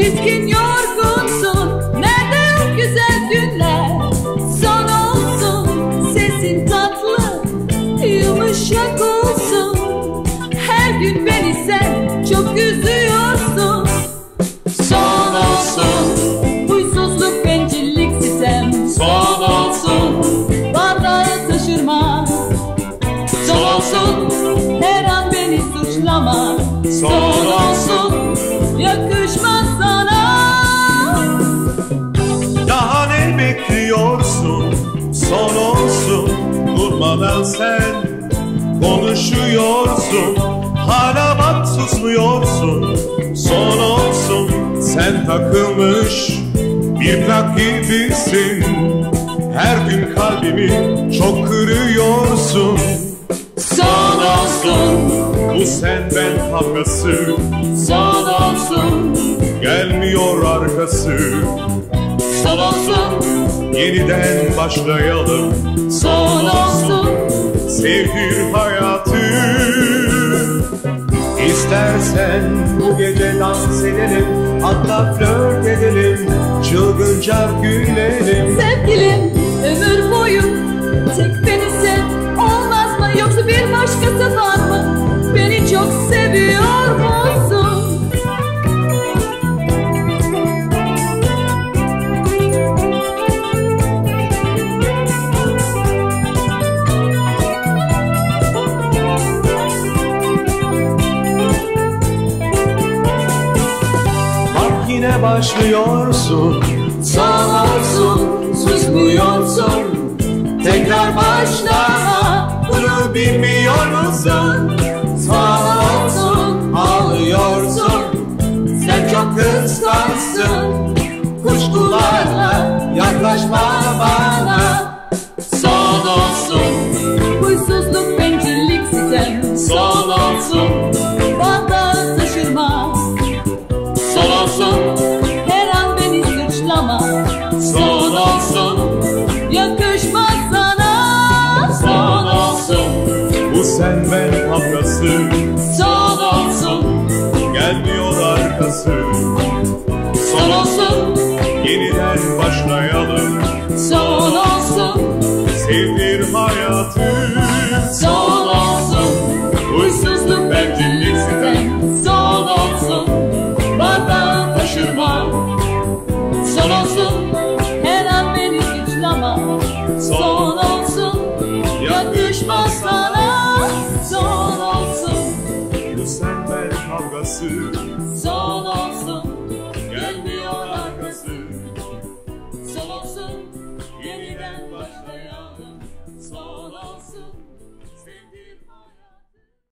bitkin yorgunsun. Nerede o güzel günler? Son olsun, sesin tatlı, yumuşak olsun. Her gün beni sen çok üzüyorsun. Son olsun, huysuzluk, bencillik, sitem. Son olsun, bardağı taşırma. Son olsun, her an beni suçlama. Son olsun, yakışmaz sana. Daha ne bekliyorsun? Son olsun, durmadan sen konuşuyorsun. Hala bak susmuyorsun. Son olsun, sen takılmış bir plak gibisin. Her gün kalbimi çok kırıyorsun. Son olsun, bu sen ben kavgası. son olsun, Gelmiyor arkası. son olsun, Yeniden başlayalım. son olsun. Sevgili hayatı. İstersen bu gece dans edelim, hatta flört edelim, çılgınca gülelim. Sevgilim, ömür boyu tek beni sev. Olmaz mı, yoksa bir başkası var mı? Beni çok seviyor musun? Bak yine başlıyorsun. Son olsun, susmuyorsun. Tekrar başlama, Bunu bilmiyor musun? son olsun, ağlıyorsun. Sen çok kıskansın, kuşkularla yaklaşma bana. Son olsun, huysuzluk, bencillik, sitem. Son olsun, bardağı taşırma. Son olsun, her an beni suçlama. Son olsun, yakışmaz sana. Son olsun, Bu sen ben kavgası. son olsun, Gelmiyor arkası. son olsun.